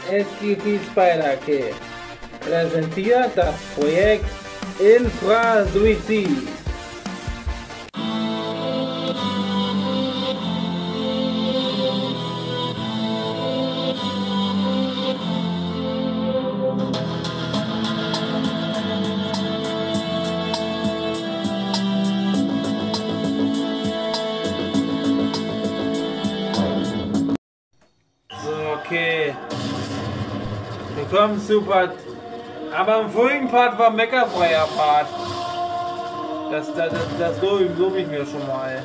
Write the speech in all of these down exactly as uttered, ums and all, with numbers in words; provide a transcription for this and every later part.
S G T Spyderkid präsentiert das Projekt Infrasuizid. Okay. Willkommen zu Part. Aber im vorigen Part war meckerfreier Part. Das, das, das, das lobe ich mir schon mal.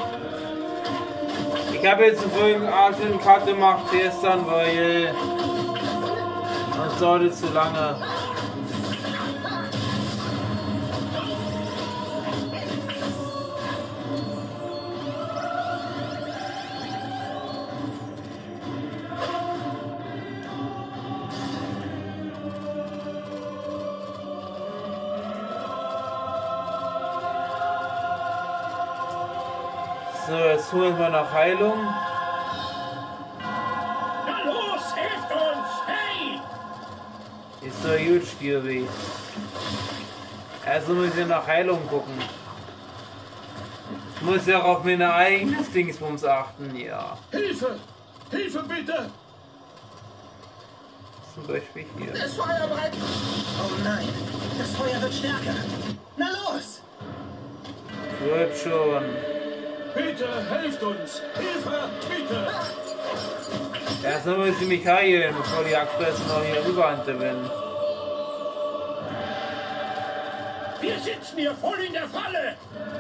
Ich habe jetzt den vorigen einen Part gemacht gestern, weil das dauerte zu lange. So, jetzt holen wir nach Heilung. Na los, hilft uns! Hey! Ist so gut, Stürbi. Also müssen wir nach Heilung gucken. Ich muss ja auch auf meine eigenen Dingsbums achten, ja. Hilfe! Hilfe bitte! Zum Beispiel hier. Das Feuer brennt! Oh nein, das Feuer wird stärker. Na los! Wird schon. Bitte, helft uns! Hilfe, bitte! Erstmal muss ich mich heilen, bevor die Axtfressen noch hier rüber bin. Wir sitzen hier voll in der Falle!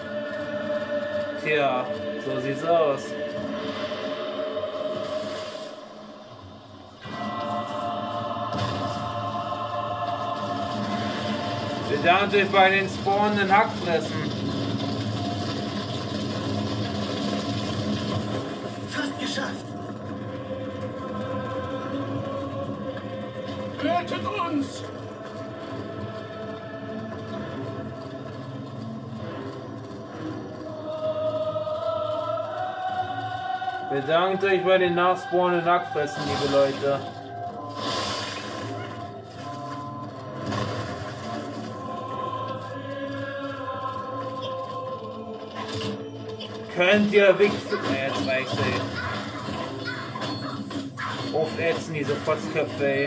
Tja, so sieht's aus. Bedankt euch bei den spawnenden Hackfressen. Geschafft! Rettet uns! Bedankt euch bei den nachspawnenden Hackfressen, liebe Leute. Könnt ihr wichsen? Ja, jetzt reicht's, ey. Aufätzen, diese Fotzköpfe, ey.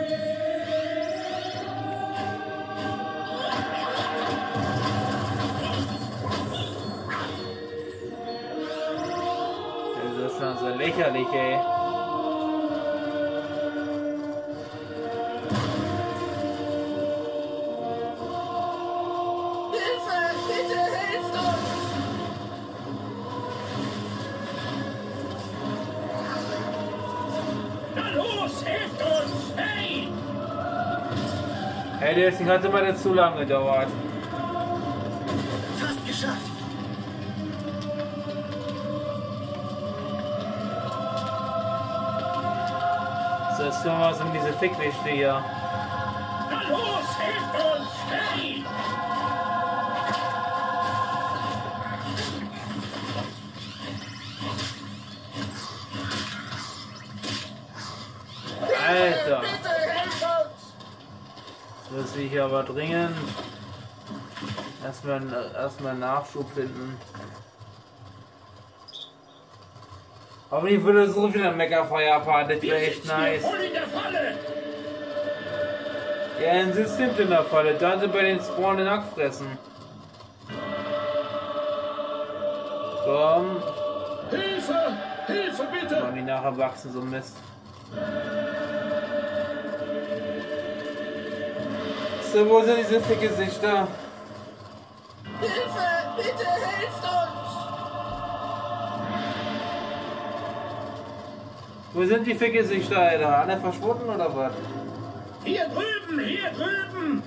Das ist schon so lächerlich, ey. Hey, deswegen hat immer das zu lange gedauert. Fast geschafft. So, jetzt können wir was in diese Fickwichte hier. Na los, hilft uns! Hey! Alter! Das muss ich aber dringend erstmal erstmal Nachschub finden. Hoffentlich würde so wieder ein Meckerfeuer-Part, das wäre echt nice. Ja, ein System in der Falle, da sind bei den spawnenden Hackfressen. Komm. Hilfe! Hilfe, bitte! Mann, die nachher wachsen, so Mist. So, wo sind diese Fickgesichter? Hilfe! Bitte hilft uns! Wo sind die Fickgesichter, Alter? Alle verschwunden oder was? Hier drüben! Hier drüben!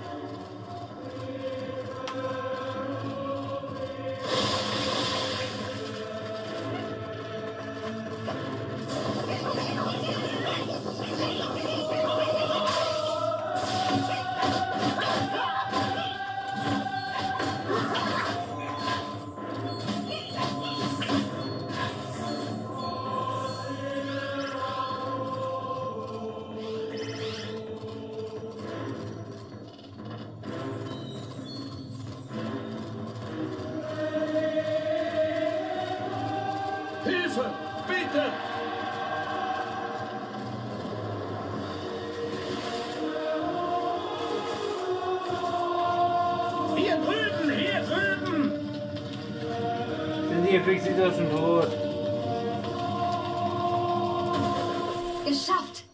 Käfig sieht doch schon tot. Geschafft!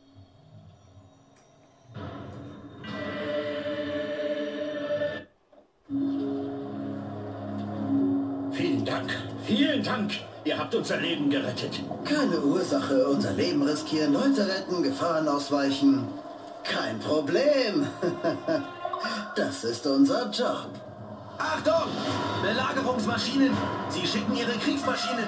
Vielen Dank. Vielen Dank. Ihr habt unser Leben gerettet. Keine Ursache, unser Leben riskieren, Leute retten, Gefahren ausweichen. Kein Problem. Das ist unser Job. Achtung! Belagerungsmaschinen! Sie schicken ihre Kriegsmaschinen!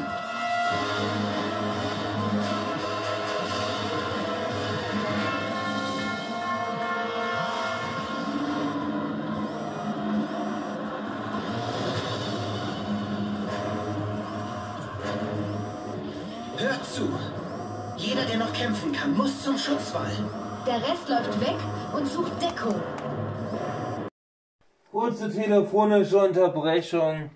Hört zu! Jeder, der noch kämpfen kann, muss zum Schutzwall. Der Rest läuft weg und sucht Deckung. Kurze telefonische Unterbrechung.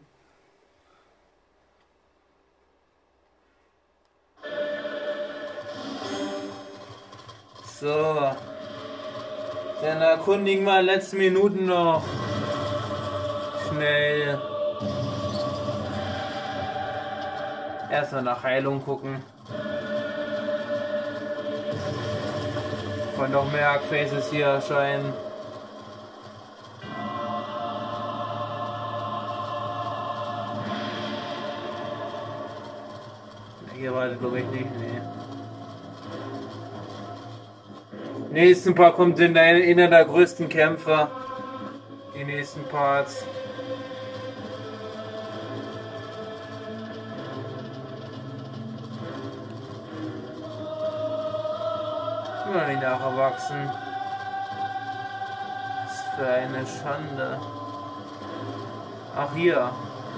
So. Dann erkundigen wir in den letzten Minuten noch. Schnell. Erstmal nach Heilung gucken. Von noch mehr Faces hier erscheinen. Hier war das, glaube ich, nicht. Nee. Nächsten Part kommt in einer der größten Kämpfer. Die nächsten Parts. Immer noch nicht nacherwachsen. Was für eine Schande. Ach, hier.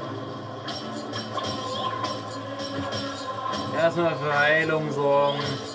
Erstmal für Heilung sorgen.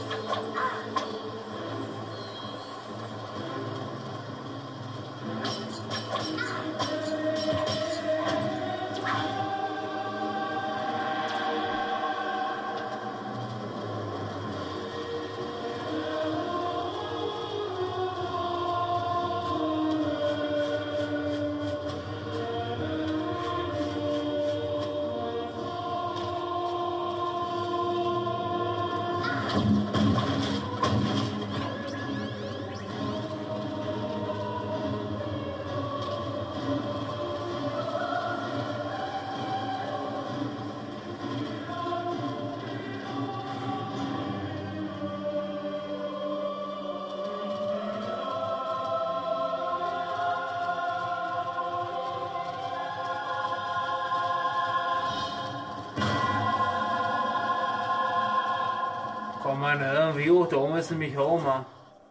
Komm mal irgendwie hoch, da oben ist nämlich Homer.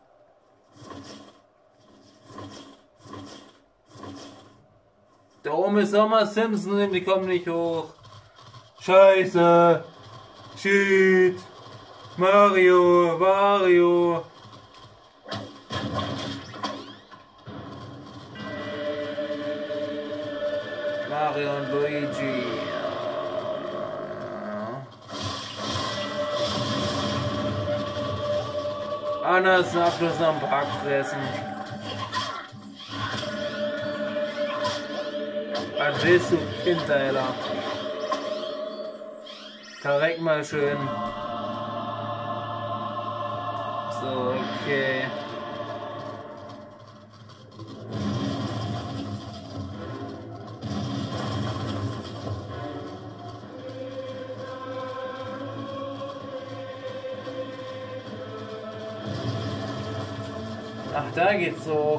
Da oben ist Homer Simpson und die kommen nicht hoch. Scheiße. Shit. Mario, Wario. Mario und Luigi. Anders Abschluss am Park fressen. Was willst du, Kindteiler? Verreck mal schön. So, okay. Ach, da geht's hoch.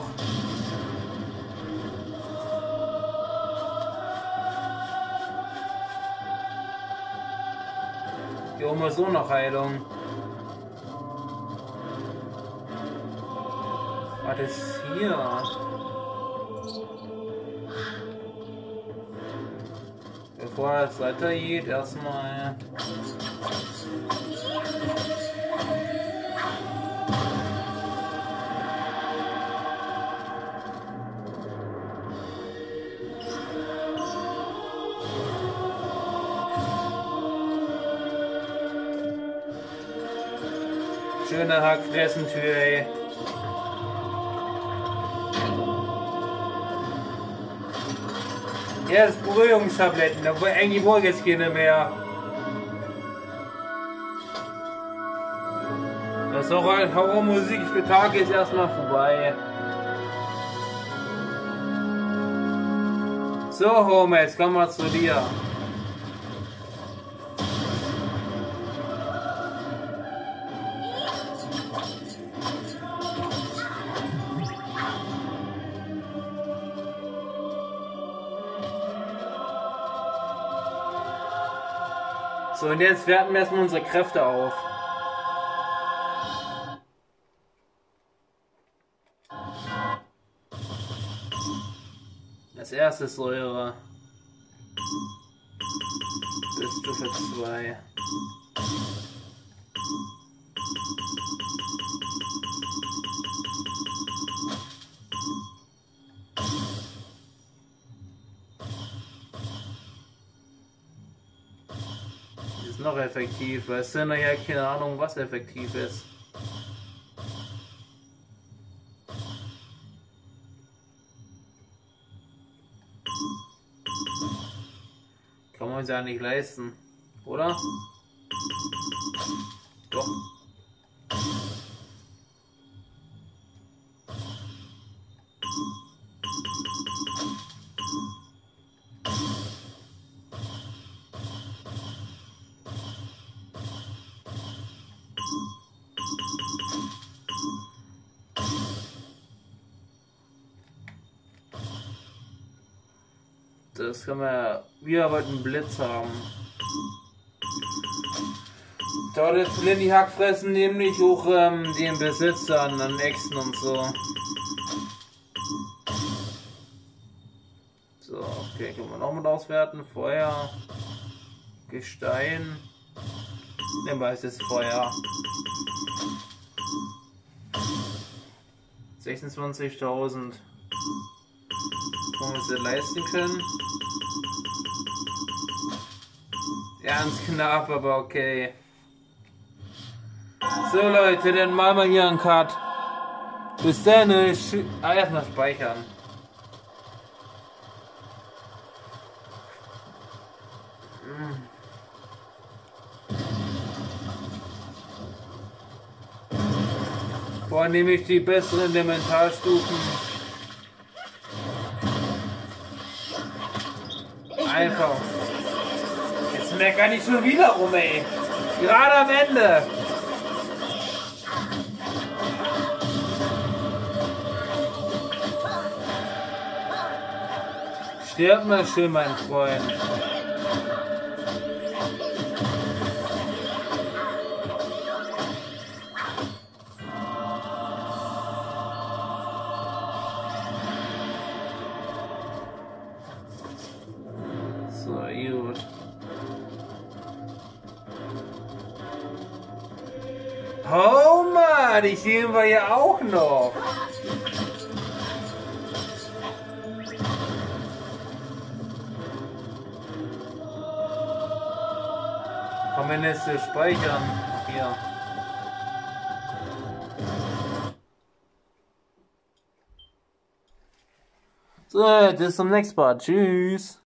Hier oben ist auch noch Heilung. Was ist hier? Bevor es weitergeht, erstmal. Schöne Hackfressentür, ey. Jetzt Beruhigungstabletten, obwohl eigentlich wollte ich jetzt keine mehr. Das Horrormusik für Tage ist erstmal vorbei. So, Homer, jetzt kommen wir zu dir. So, und jetzt werten wir erstmal unsere Kräfte auf. Als erstes Säure. Bis Stufe zwei. Ist noch effektiv, weil es sind ja keine Ahnung, was effektiv ist. Kann man uns ja nicht leisten, oder? Doch. Das können wir. Wir wollten einen Blitz haben. Dort jetzt Lindy Hack fressen nämlich auch ähm, den Besitzer an den Äxten und so. So, okay, können wir noch mal auswerten. Feuer, Gestein. Nehmen wir jetzt Feuer. sechsundzwanzigtausend. Wo wir es leisten können. Ganz knapp, aber okay. So Leute, dann machen wir hier einen Cut. Bis dann. Ah, erstmal speichern. Boah, nehme ich die besseren Elementarstufen. Einfach. Jetzt meckern ich schon wieder rum, ey. Gerade am Ende. Stirb mal schön, mein Freund. So, gut. Oh Mann, die sehen wir ja auch noch. Komm, wenn jetzt speichern. Hier. So, bis zum nächsten Mal. Tschüss.